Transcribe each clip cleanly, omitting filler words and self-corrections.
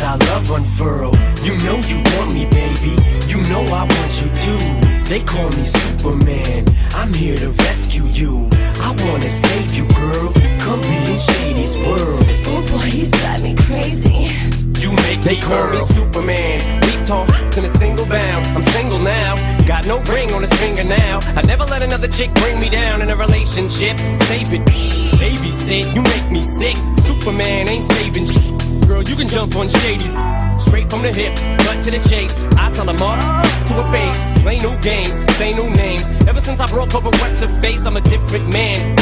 our love unfurl. You know you want me, baby, you know I want you too. They call me Superman, I'm here to rescue you. I wanna save you, girl, come be in Shady's world. Oh boy, you drive me crazy. You make me call me Superman. We talk in a single bound. I'm single now, got no ring on his finger now. I never let another chick bring me down in a relationship. Save it, babysit, you make me sick. Superman ain't saving girl, you can jump on Shady's straight from the hip, cut to the chase. I tell them all to her face. Play new games, say new names. Ever since I broke up with what's her face, I'm a different man.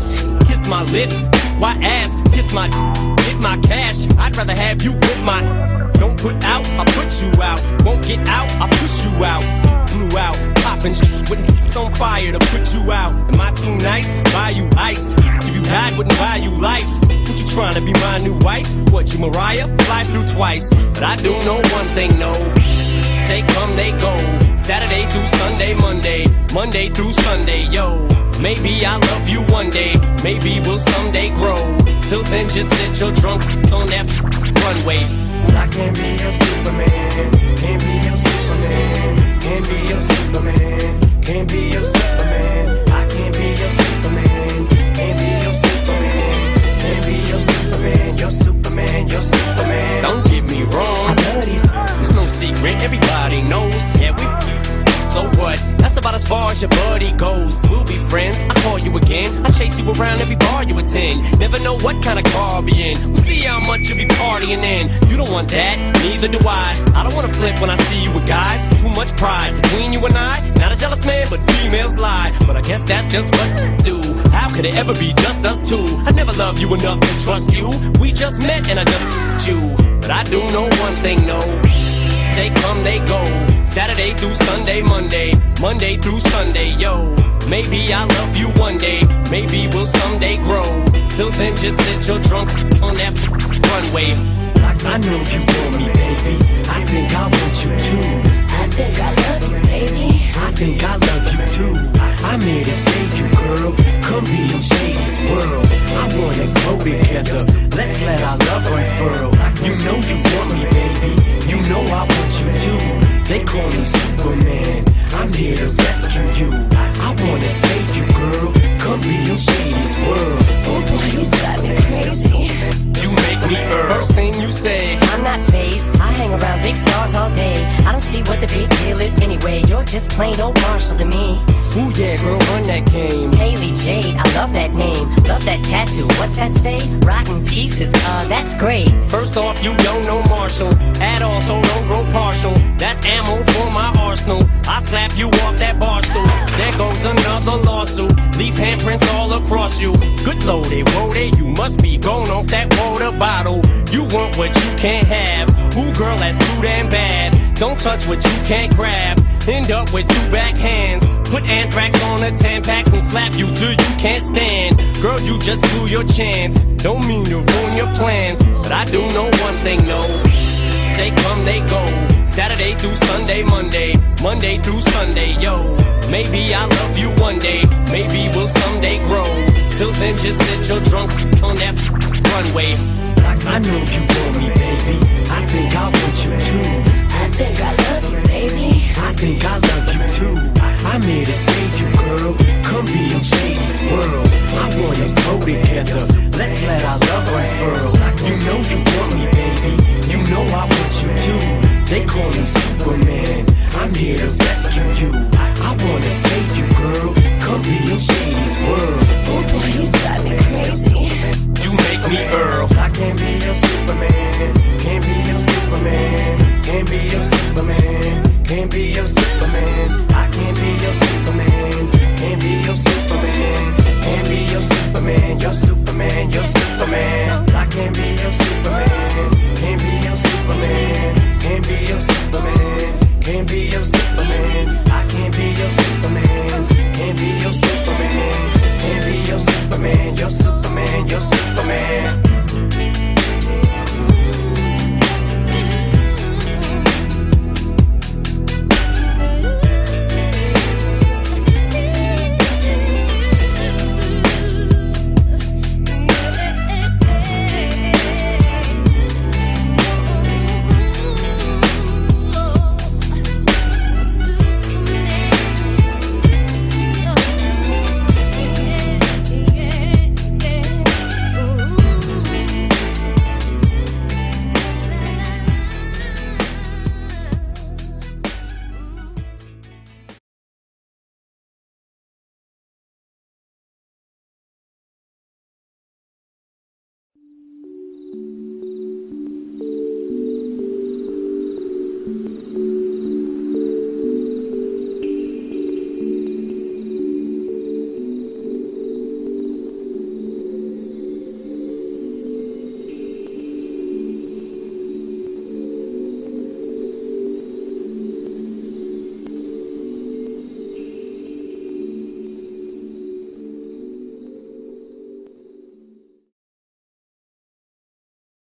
Kiss my lips, why ask? Kiss my, get my cash. I'd rather have you with my. Don't put out, I'll put you out. Won't get out, I'll push you out. Blew out, poppin' with it's on fire to put you out. Am I too nice? Buy you ice. If you died, wouldn't buy you life. What you trying to be my new wife? What, you Mariah? Fly through twice. But I do know one thing, no. They come, they go. Saturday through Sunday, Monday through Sunday, yo. Maybe I'll love you one day, maybe we'll someday grow. Till then just sit your drunk on that runway. 'Cause I can't be your Superman, can't be your Superman, can't be your Superman, can't be your Superman. I can't be your Superman, can't be your Superman, can't be your Superman, your Superman, your Superman. Don't get me wrong, I love these, it's no secret, everybody knows. Yeah, we so what? That's about as far as your buddy goes. We'll be friends, I call you again. I chase you around every bar you attend. Never know what kind of car I'll be in. We'll see how much you'll be partying in. You don't want that, neither do I. I don't wanna flip when I see you with guys. Too much pride between you and I. Not a jealous man, but females lie. But I guess that's just what do. How could it ever be just us two? I never loved you enough to trust you. We just met and I just you. But I do know one thing, no. They come, they go. Saturday through Sunday, Monday through Sunday, yo. Maybe I'll love you one day, maybe we'll someday grow. Till then just sit your drunk on that runway. I know you want me, baby, I think I want you too. I think I love you, baby. I think I love you too. I'm here to save you, girl, come be in Shady's world. I wanna grow together, let's let our love unfurl. You know you want me, baby, you know I want you too. They call me Superman, I'm here to rescue you. I wanna save you, girl, come be in Shady's world. Oh boy, you drive me crazy. You make me first thing you say. I'm not phased, I hang around big stars all day. I don't see what the big deal is anyway. You're just plain old Marshall to me. Ooh yeah, girl, run that game. Haley Jade, I love that name. Love that tattoo, what's that say? Rotten pieces, that's great. First off, you don't know Marshall at all, so don't grow partial. That's ammo for my arsenal. I slap you off that bar stool. There goes another lawsuit. Leave handprints all across you. Good loaded, you must be going off that water bottle. You want what you can't have. Ooh girl, that's too damn bad. Don't touch what you can't grab. End up with two backhands. Put anthrax on the Tampax and slap you till you can't stand. Girl, you just blew your chance. Don't mean to ruin your plans, but I do know one thing, no. They come, they go. Saturday through Sunday, Monday through Sunday, yo. Maybe I'll love you one day, maybe we'll someday grow. Till then just sit your drunk on that runway. I know you want me, baby, I think I want you too. I think I love you, baby. I think I love you too. I'm here to save you, girl, come be in Shady's world. I wanna grow together, let's let our love unfurl. You know you want me, baby, you know I want you too. They call me Superman, I'm here to